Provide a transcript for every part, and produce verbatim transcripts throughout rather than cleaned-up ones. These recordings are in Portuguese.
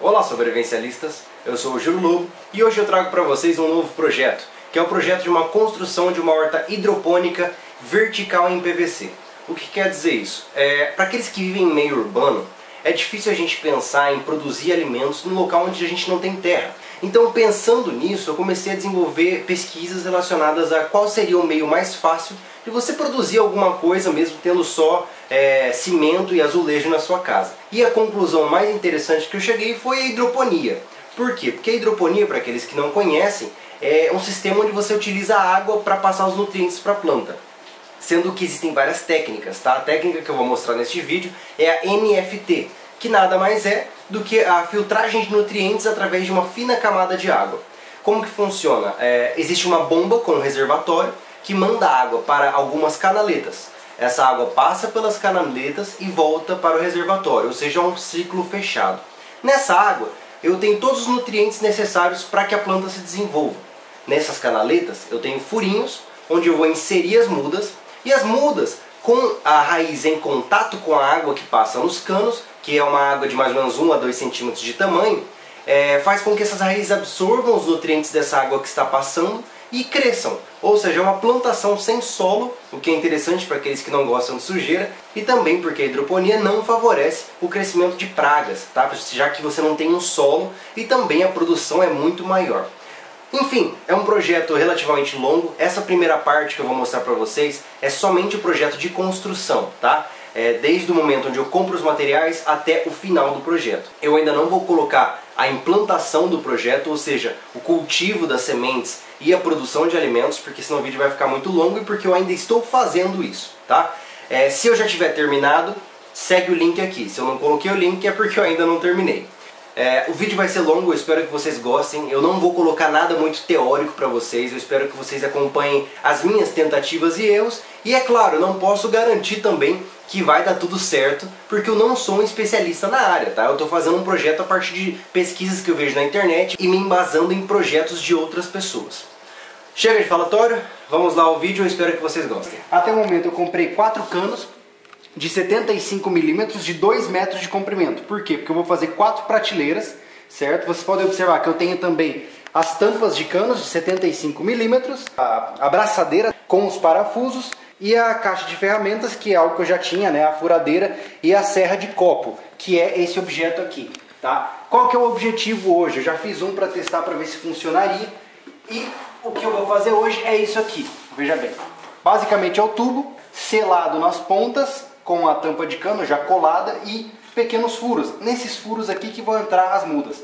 Olá, sobrevivencialistas! Eu sou o Júlio Lobo e hoje eu trago para vocês um novo projeto, que é o projeto de uma construção de uma horta hidropônica vertical em P V C. O que quer dizer isso? É, para aqueles que vivem em meio urbano, é difícil a gente pensar em produzir alimentos no local onde a gente não tem terra. Então, pensando nisso, eu comecei a desenvolver pesquisas relacionadas a qual seria o meio mais fácil de você produzir alguma coisa mesmo tendo só é, cimento e azulejo na sua casa. E a conclusão mais interessante que eu cheguei foi a hidroponia. Por quê? Porque a hidroponia, para aqueles que não conhecem, é um sistema onde você utiliza a água para passar os nutrientes para a planta. Sendo que existem várias técnicas, tá? A técnica que eu vou mostrar neste vídeo é a N F T, que nada mais é do que a filtragem de nutrientes através de uma fina camada de água. Como que funciona? É, existe uma bomba com um reservatório que manda água para algumas canaletas. Essa água passa pelas canaletas e volta para o reservatório, ou seja, é um ciclo fechado. Nessa água eu tenho todos os nutrientes necessários para que a planta se desenvolva. Nessas canaletas eu tenho furinhos, onde eu vou inserir as mudas, e as mudas, com a raiz em contato com a água que passa nos canos, que é uma água de mais ou menos um a dois centímetros de tamanho, é, faz com que essas raízes absorvam os nutrientes dessa água que está passando e cresçam. Ou seja, é uma plantação sem solo, o que é interessante para aqueles que não gostam de sujeira, e também porque a hidroponia não favorece o crescimento de pragas, tá? Já que você não tem um solo e também a produção é muito maior. Enfim, é um projeto relativamente longo. Essa primeira parte que eu vou mostrar para vocês é somente o projeto de construção, tá? É, desde o momento onde eu compro os materiais até o final do projeto. Eu ainda não vou colocar a implantação do projeto, ou seja, o cultivo das sementes e a produção de alimentos, porque senão o vídeo vai ficar muito longo e porque eu ainda estou fazendo isso, tá? É, se eu já tiver terminado, segue o link aqui. Se eu não coloquei o link é porque eu ainda não terminei. É, o vídeo vai ser longo, eu espero que vocês gostem. Eu não vou colocar nada muito teórico para vocês. Eu espero que vocês acompanhem as minhas tentativas e erros. E é claro, eu não posso garantir também que vai dar tudo certo, porque eu não sou um especialista na área, tá? Eu estou fazendo um projeto a partir de pesquisas que eu vejo na internet e me embasando em projetos de outras pessoas. Chega de falatório, vamos lá ao vídeo, eu espero que vocês gostem. Até o momento eu comprei quatro canos de setenta e cinco milímetros de dois metros de comprimento. Por quê? Porque eu vou fazer quatro prateleiras, certo? Vocês podem observar que eu tenho também as tampas de canos de setenta e cinco milímetros, a abraçadeira com os parafusos e a caixa de ferramentas, que é algo que eu já tinha, né? A furadeira e a serra de copo, que é esse objeto aqui, tá? Qual que é o objetivo hoje? Eu já fiz um para testar para ver se funcionaria e o que eu vou fazer hoje é isso aqui, veja bem. Basicamente é o tubo selado nas pontas, com a tampa de cano já colada e pequenos furos. Nesses furos aqui que vão entrar as mudas.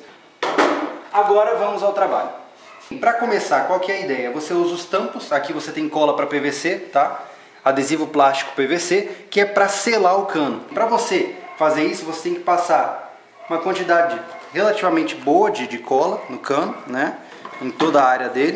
Agora vamos ao trabalho. Para começar, qual que é a ideia? Você usa os tampos, aqui você tem cola para P V C, tá? Adesivo plástico P V C, que é para selar o cano. Para você fazer isso, você tem que passar uma quantidade relativamente boa de, de cola no cano, né? Em toda a área dele.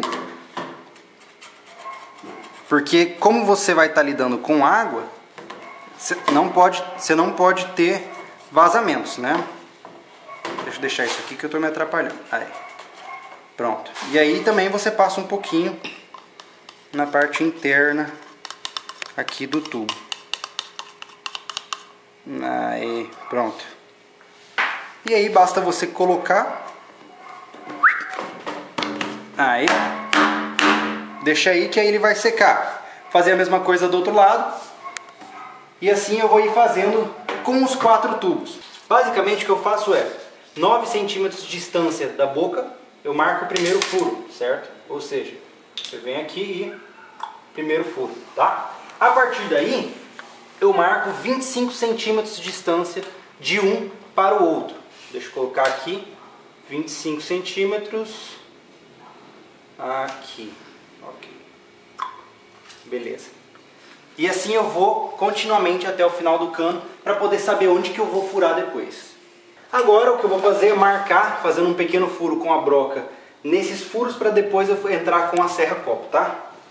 Porque como você vai estar lidando com água, Você não pode, você não pode ter vazamentos, né? Deixa eu deixar isso aqui que eu estou me atrapalhando. Aí. Pronto. E aí também você passa um pouquinho na parte interna aqui do tubo. Aí, pronto. E aí basta você colocar. Aí. Deixa aí que aí ele vai secar. Fazer a mesma coisa do outro lado. E assim eu vou ir fazendo com os quatro tubos. Basicamente o que eu faço é nove centímetros de distância da boca, eu marco o primeiro furo, certo? Ou seja, você vem aqui e primeiro furo, tá? A partir daí, eu marco vinte e cinco centímetros de distância de um para o outro. Deixa eu colocar aqui, vinte e cinco centímetros, aqui, ok, beleza. E assim eu vou continuamente até o final do cano para poder saber onde que eu vou furar depois. Agora o que eu vou fazer é marcar, fazendo um pequeno furo com a broca nesses furos para depois eu entrar com a serra copo, tá?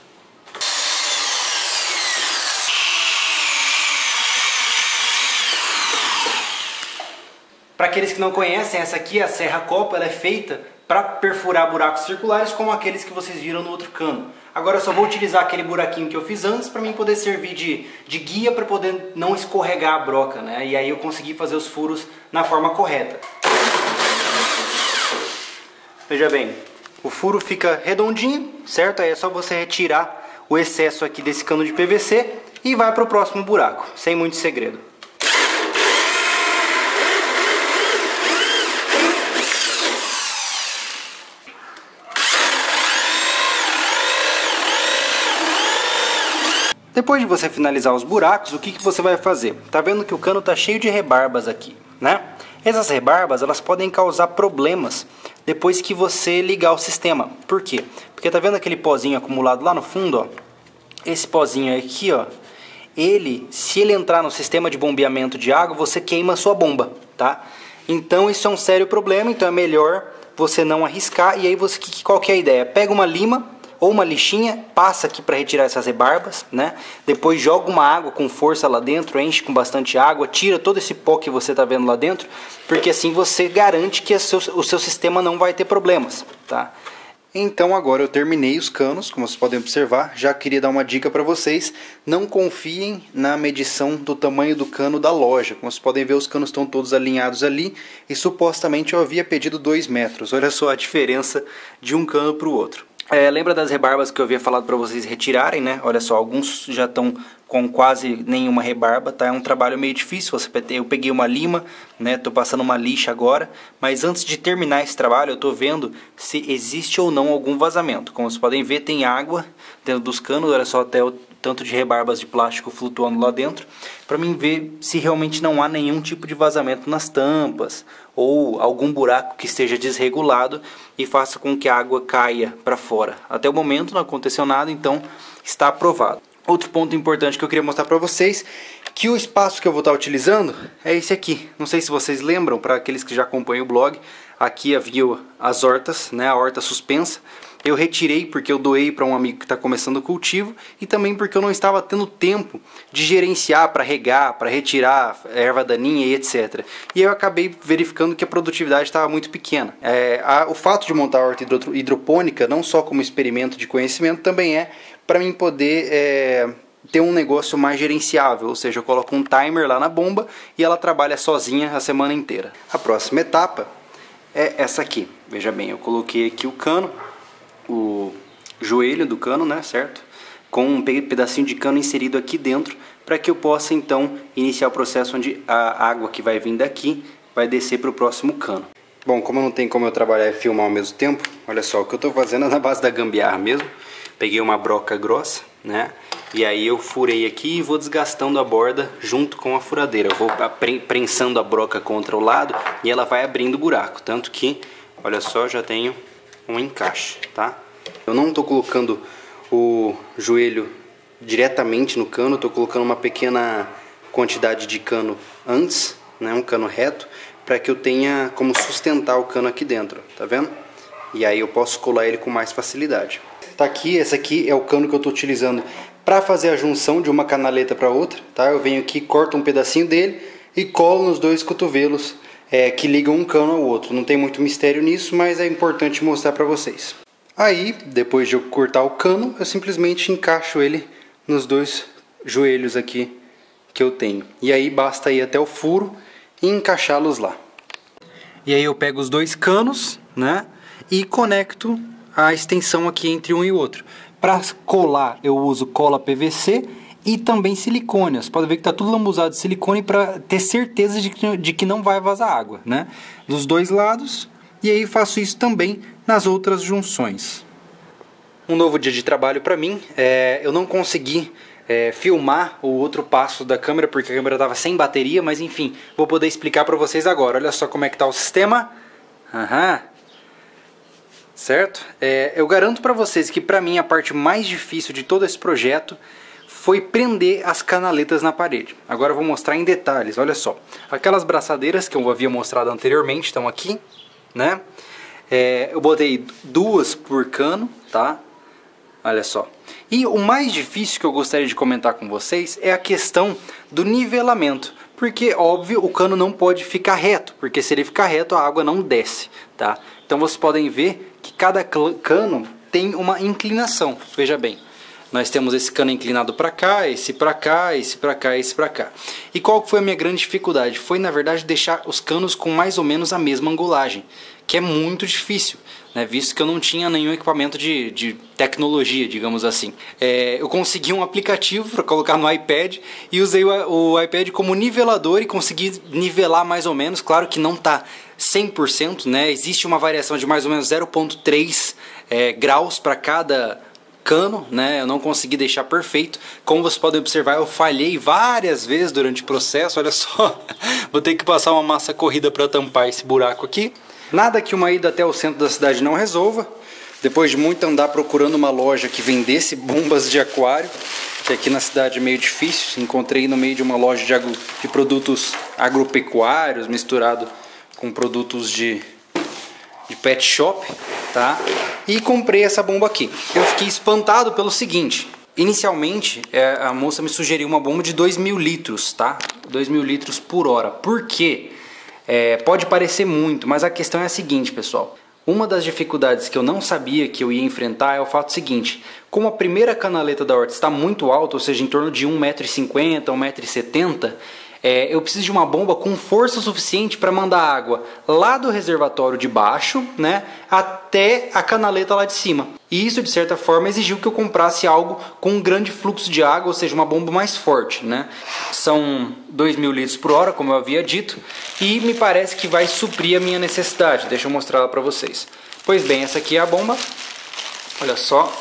Para aqueles que não conhecem, essa aqui, a serra copo, ela é feita para perfurar buracos circulares como aqueles que vocês viram no outro cano. Agora eu só vou utilizar aquele buraquinho que eu fiz antes para mim poder servir de, de guia para poder não escorregar a broca, né? E aí eu consegui fazer os furos na forma correta. veja bem, o furo fica redondinho, certo? Aí é só você retirar o excesso aqui desse cano de P V C e vai para o próximo buraco, sem muito segredo. Depois de você finalizar os buracos, o que, que você vai fazer? Tá vendo que o cano tá cheio de rebarbas aqui, né? Essas rebarbas, elas podem causar problemas depois que você ligar o sistema. Por quê? Porque tá vendo aquele pozinho acumulado lá no fundo, ó? Esse pozinho aqui, ó, ele, se ele entrar no sistema de bombeamento de água, você queima a sua bomba, tá? Então isso é um sério problema, então é melhor você não arriscar. E aí você, qual que é a ideia? Pega uma lima ou uma lixinha, passa aqui para retirar essas rebarbas, né? Depois joga uma água com força lá dentro, enche com bastante água, tira todo esse pó que você está vendo lá dentro, porque assim você garante que o seu, o seu sistema não vai ter problemas, tá? Então agora eu terminei os canos, como vocês podem observar. Já queria dar uma dica para vocês: não confiem na medição do tamanho do cano da loja. Como vocês podem ver, os canos estão todos alinhados ali e supostamente eu havia pedido dois metros. Olha só a diferença de um cano para o outro. É, lembra das rebarbas que eu havia falado para vocês retirarem, né? Olha só, alguns já estão com quase nenhuma rebarba, tá? É um trabalho meio difícil. Eu peguei uma lima, né? Tô passando uma lixa agora, mas antes de terminar esse trabalho, eu tô vendo se existe ou não algum vazamento. Como vocês podem ver, tem água dentro dos canos. Olha só até o tanto de rebarbas de plástico flutuando lá dentro, para mim ver se realmente não há nenhum tipo de vazamento nas tampas ou algum buraco que esteja desregulado e faça com que a água caia para fora. Até o momento não aconteceu nada, então está aprovado. Outro ponto importante que eu queria mostrar para vocês, que o espaço que eu vou estar utilizando é esse aqui. Não sei se vocês lembram, para aqueles que já acompanham o blog, aqui havia as hortas, né, a horta suspensa. Eu retirei porque eu doei para um amigo que está começando o cultivo e também porque eu não estava tendo tempo de gerenciar para regar, para retirar erva daninha e etcétera. E eu acabei verificando que a produtividade estava muito pequena. É, a, o fato de montar a horta hidro, hidropônica, não só como experimento de conhecimento, também é para mim poder é, ter um negócio mais gerenciável. Ou seja, eu coloco um timer lá na bomba e ela trabalha sozinha a semana inteira. A próxima etapa é essa aqui. Veja bem, eu coloquei aqui o cano, o joelho do cano, né, certo? Com um pedacinho de cano inserido aqui dentro, para que eu possa então iniciar o processo onde a água que vai vir daqui vai descer para o próximo cano. Bom, como não tem como eu trabalhar e filmar ao mesmo tempo, olha só, o que eu estou fazendo é na base da gambiarra mesmo. Peguei uma broca grossa, né? E aí eu furei aqui e vou desgastando a borda junto com a furadeira. Eu vou prensando a broca contra o lado e ela vai abrindo o buraco. Tanto que, olha só, já tenho um encaixe, tá? Eu não estou colocando o joelho diretamente no cano, estou colocando uma pequena quantidade de cano antes, né? Um cano reto, para que eu tenha como sustentar o cano aqui dentro, tá vendo? E aí eu posso colar ele com mais facilidade. Tá aqui, esse aqui é o cano que eu estou utilizando para fazer a junção de uma canaleta para outra, tá? Eu venho aqui, corto um pedacinho dele e colo nos dois cotovelos é, que ligam um cano ao outro. Não tem muito mistério nisso, mas é importante mostrar para vocês. Aí, depois de eu cortar o cano, eu simplesmente encaixo ele nos dois joelhos aqui que eu tenho. E aí basta ir até o furo e encaixá-los lá. E aí eu pego os dois canos, né, e conecto a extensão aqui entre um e outro. Para colar eu uso cola P V C e também silicone. Você pode ver que está tudo lambuzado de silicone para ter certeza de que, de que não vai vazar água, né? Dos dois lados. E aí faço isso também nas outras junções. Um novo dia de trabalho para mim. É, eu não consegui é, filmar o outro passo da câmera porque a câmera estava sem bateria, mas enfim, vou poder explicar para vocês agora. Olha só como é que está o sistema. Aham. Certo? É, eu garanto para vocês que para mim a parte mais difícil de todo esse projeto foi prender as canaletas na parede. Agora eu vou mostrar em detalhes, olha só. Aquelas braçadeiras que eu havia mostrado anteriormente estão aqui, né? É, eu botei duas por cano, tá? Olha só. E o mais difícil que eu gostaria de comentar com vocês é a questão do nivelamento. Porque, óbvio, o cano não pode ficar reto, porque se ele ficar reto a água não desce, tá? Então vocês podem ver que cada cano tem uma inclinação. Veja bem, nós temos esse cano inclinado para cá, esse para cá, esse para cá, esse para cá. E qual foi a minha grande dificuldade? Foi, na verdade, deixar os canos com mais ou menos a mesma angulagem, que é muito difícil. né, visto que eu não tinha nenhum equipamento de, de tecnologia, digamos assim. É, eu consegui um aplicativo para colocar no iPad e usei o, o iPad como nivelador e consegui nivelar mais ou menos. Claro que não está cem por cento, né? Existe uma variação de mais ou menos zero vírgula três é, graus para cada cano, né? Eu não consegui deixar perfeito. Como vocês podem observar, eu falhei várias vezes durante o processo. Olha só, vou ter que passar uma massa corrida para tampar esse buraco aqui. Nada que uma ida até o centro da cidade não resolva. Depois de muito andar procurando uma loja que vendesse bombas de aquário, que aqui na cidade é meio difícil, encontrei no meio de uma loja de, agro, de produtos agropecuários misturado com produtos de, de pet shop, tá? E comprei essa bomba aqui. Eu fiquei espantado pelo seguinte: inicialmente é, a moça me sugeriu uma bomba de dois mil litros, tá? dois mil litros por hora. Por quê? É, pode parecer muito, mas a questão é a seguinte, pessoal. Uma das dificuldades que eu não sabia que eu ia enfrentar é o fato seguinte: como a primeira canaleta da horta está muito alta, ou seja, em torno de um metro e cinquenta, um metro e setenta, é, eu preciso de uma bomba com força suficiente para mandar água lá do reservatório de baixo, né, até a canaleta lá de cima. E isso, de certa forma, exigiu que eu comprasse algo com um grande fluxo de água, ou seja, uma bomba mais forte, né? São dois mil litros por hora, como eu havia dito, e me parece que vai suprir a minha necessidade. Deixa eu mostrar ela para vocês. Pois bem, essa aqui é a bomba. Olha só.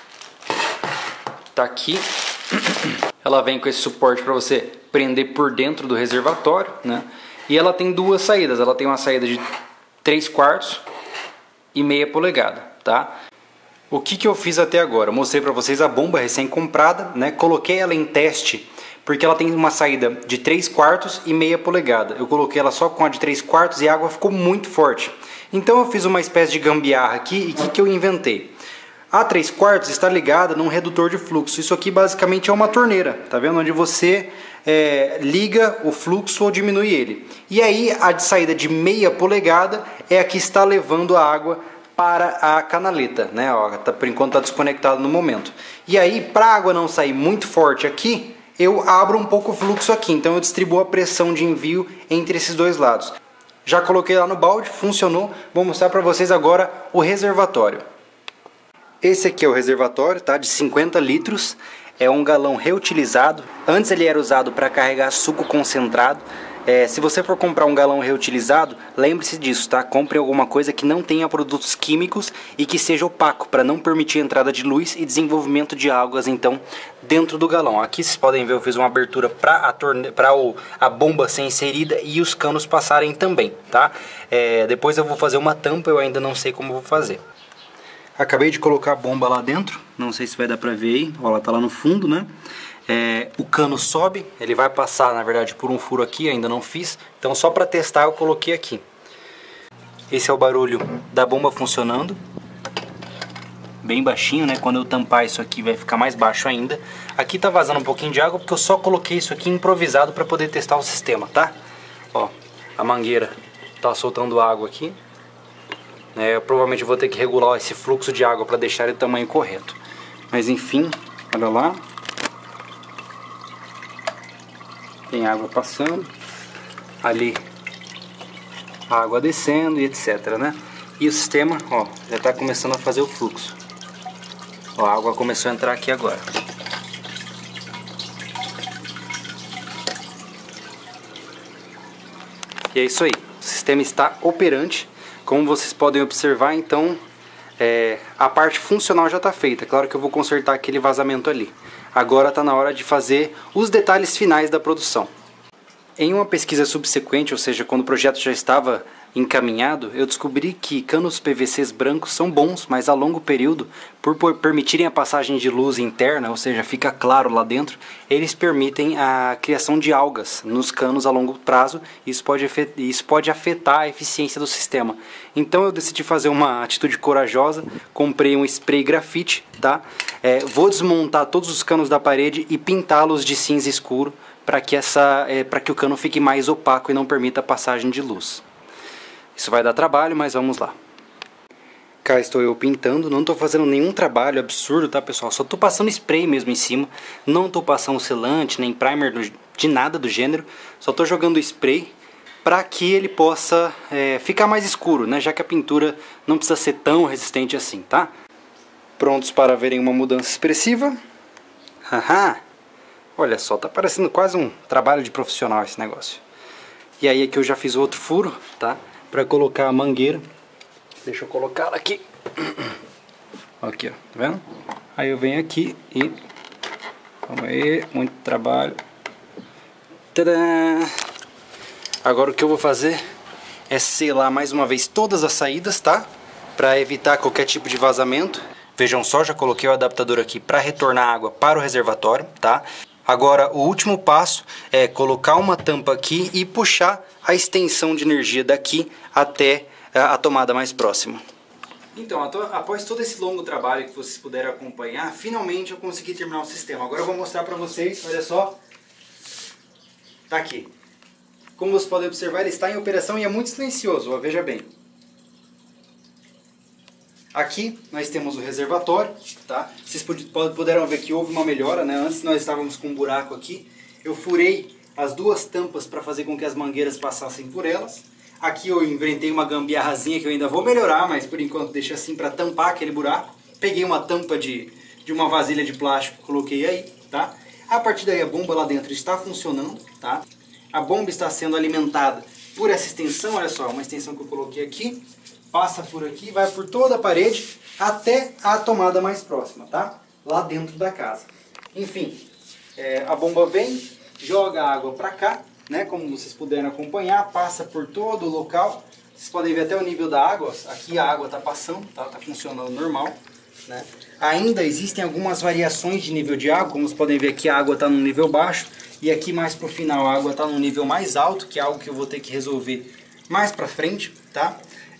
Tá aqui. Ela vem com esse suporte para você prender por dentro do reservatório, né? E ela tem duas saídas. Ela tem uma saída de três quartos e meia polegada, tá? O que que eu fiz até agora? Eu mostrei para vocês a bomba recém-comprada, né? Coloquei ela em teste porque ela tem uma saída de três quartos e meia polegada. Eu coloquei ela só com a de três quartos e a água ficou muito forte. Então eu fiz uma espécie de gambiarra aqui e o que que eu inventei? A três quartos está ligada num redutor de fluxo. Isso aqui basicamente é uma torneira, tá vendo? Onde você é, liga o fluxo ou diminui ele. E aí a de saída de meia polegada é a que está levando a água para a canaleta, né? Ó, tá, por enquanto está desconectado no momento. E aí, para a água não sair muito forte aqui, eu abro um pouco o fluxo aqui. Então eu distribuo a pressão de envio entre esses dois lados. Já coloquei lá no balde, funcionou. Vou mostrar para vocês agora o reservatório. Esse aqui é o reservatório, tá? De cinquenta litros. É um galão reutilizado. Antes ele era usado para carregar suco concentrado. É, se você for comprar um galão reutilizado, lembre-se disso, tá? Compre alguma coisa que não tenha produtos químicos e que seja opaco, para não permitir a entrada de luz e desenvolvimento de algas, então, dentro do galão. Aqui vocês podem ver, eu fiz uma abertura para a, torne... a bomba ser inserida e os canos passarem também, tá? É, depois eu vou fazer uma tampa, eu ainda não sei como vou fazer. Acabei de colocar a bomba lá dentro, não sei se vai dar pra ver aí, ó, ela tá lá no fundo, né? É, o cano sobe, ele vai passar, na verdade, por um furo aqui, ainda não fiz, então só pra testar eu coloquei aqui. Esse é o barulho da bomba funcionando, bem baixinho, né? Quando eu tampar isso aqui vai ficar mais baixo ainda. Aqui tá vazando um pouquinho de água porque eu só coloquei isso aqui improvisado pra poder testar o sistema, tá? Ó, a mangueira tá soltando água aqui. É, eu provavelmente vou ter que regular esse fluxo de água para deixar ele do tamanho correto. Mas enfim, olha lá. Tem água passando. Ali a água descendo e etc, né? E o sistema, ó, já está começando a fazer o fluxo. Ó, a água começou a entrar aqui agora. E é isso aí. O sistema está operante. Como vocês podem observar, então, é, a parte funcional já está feita. Claro que eu vou consertar aquele vazamento ali. Agora está na hora de fazer os detalhes finais da produção. Em uma pesquisa subsequente, ou seja, quando o projeto já estava encaminhado, eu descobri que canos P V Cs brancos são bons, mas a longo período, por permitirem a passagem de luz interna, ou seja, fica claro lá dentro, eles permitem a criação de algas nos canos a longo prazo, e isso pode, isso pode afetar a eficiência do sistema. Então eu decidi fazer uma atitude corajosa, comprei um spray grafite, tá? É, vou desmontar todos os canos da parede e pintá-los de cinza escuro, para que, essa, é, para que o cano fique mais opaco e não permita a passagem de luz. Isso vai dar trabalho, mas vamos lá. Cá estou eu pintando, não estou fazendo nenhum trabalho absurdo, tá, pessoal? Só estou passando spray mesmo em cima, não estou passando selante, nem primer do, de nada do gênero, só estou jogando spray para que ele possa é, ficar mais escuro, né? Já que a pintura não precisa ser tão resistente assim, tá? Prontos para verem uma mudança expressiva. Haha! Olha só, tá parecendo quase um trabalho de profissional esse negócio. E aí aqui eu já fiz outro furo, tá? Para colocar a mangueira. Deixa eu colocar ela aqui. Aqui, ó, tá vendo? Aí eu venho aqui e... Vamos aí, muito trabalho. Tadã! Agora o que eu vou fazer é selar mais uma vez todas as saídas, tá? Para evitar qualquer tipo de vazamento. Vejam só, já coloquei o adaptador aqui para retornar água para o reservatório, tá? Agora o último passo é colocar uma tampa aqui e puxar a extensão de energia daqui até a tomada mais próxima. Então, após todo esse longo trabalho que vocês puderam acompanhar, finalmente eu consegui terminar o sistema. Agora eu vou mostrar para vocês, olha só. Tá aqui. Como vocês podem observar, ele está em operação e é muito silencioso, ó, veja bem. Aqui nós temos o reservatório, tá? Vocês puderam ver que houve uma melhora, né? Antes nós estávamos com um buraco aqui. Eu furei as duas tampas para fazer com que as mangueiras passassem por elas. Aqui eu inventei uma gambiarrazinha que eu ainda vou melhorar, mas por enquanto deixa assim para tampar aquele buraco. Peguei uma tampa de, de uma vasilha de plástico, coloquei aí, tá? A partir daí a bomba lá dentro está funcionando, tá? A bomba está sendo alimentada por essa extensão, olha só, uma extensão que eu coloquei aqui. Passa por aqui, vai por toda a parede até a tomada mais próxima, tá? Lá dentro da casa. Enfim, é, a bomba vem, joga a água para cá, né? Como vocês puderam acompanhar, passa por todo o local. Vocês podem ver até o nível da água. Aqui a água está passando, tá? Tá funcionando normal, né? Ainda existem algumas variações de nível de água. Como vocês podem ver aqui, a água está num nível baixo. E aqui mais pro final a água está num nível mais alto, que é algo que eu vou ter que resolver mais para frente, tá?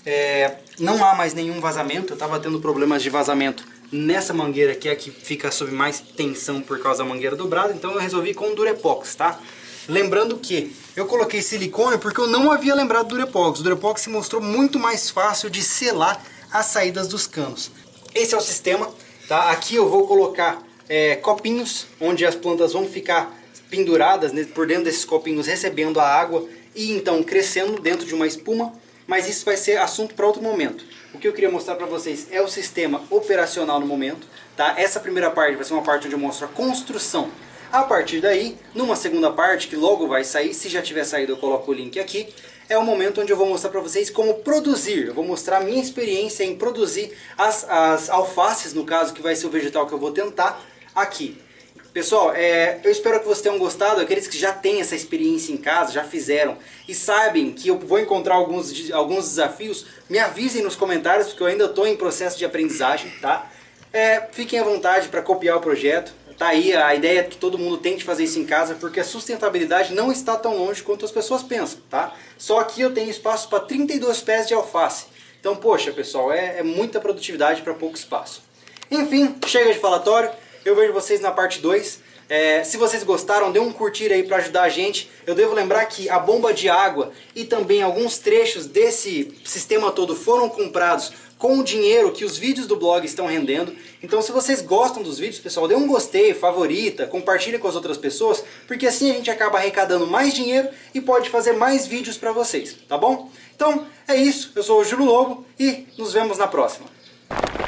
É, não há mais nenhum vazamento. Eu estava tendo problemas de vazamento nessa mangueira que é a que fica sob mais tensão por causa da mangueira dobrada. Então eu resolvi com Durepox, tá? Lembrando que eu coloquei silicone porque eu não havia lembrado do Durepox. O Durepox se mostrou muito mais fácil de selar as saídas dos canos. Esse é o sistema, tá? Aqui eu vou colocar é, copinhos onde as plantas vão ficar penduradas, né, por dentro desses copinhos, recebendo a água e então crescendo dentro de uma espuma. Mas isso vai ser assunto para outro momento. O que eu queria mostrar para vocês é o sistema operacional no momento, tá? Essa primeira parte vai ser uma parte onde eu mostro a construção. A partir daí, numa segunda parte, que logo vai sair, se já tiver saído eu coloco o link aqui, é o momento onde eu vou mostrar para vocês como produzir. Eu vou mostrar a minha experiência em produzir as, as alfaces, no caso, que vai ser o vegetal que eu vou tentar aqui. Pessoal, é, eu espero que vocês tenham gostado. Aqueles que já têm essa experiência em casa, já fizeram e sabem que eu vou encontrar alguns, alguns desafios, me avisem nos comentários, porque eu ainda estou em processo de aprendizagem, tá? É, fiquem à vontade para copiar o projeto. Tá aí, a ideia é que todo mundo tente fazer isso em casa, porque a sustentabilidade não está tão longe quanto as pessoas pensam, tá? Só aqui eu tenho espaço para trinta e dois pés de alface. Então, poxa, pessoal, é, é muita produtividade para pouco espaço. Enfim, chega de falatório. Eu vejo vocês na parte dois. É, se vocês gostaram, dê um curtir aí para ajudar a gente. Eu devo lembrar que a bomba de água e também alguns trechos desse sistema todo foram comprados com o dinheiro que os vídeos do blog estão rendendo. Então se vocês gostam dos vídeos, pessoal, dê um gostei, favorita, compartilhe com as outras pessoas, porque assim a gente acaba arrecadando mais dinheiro e pode fazer mais vídeos para vocês, tá bom? Então é isso, eu sou o Júlio Lobo e nos vemos na próxima.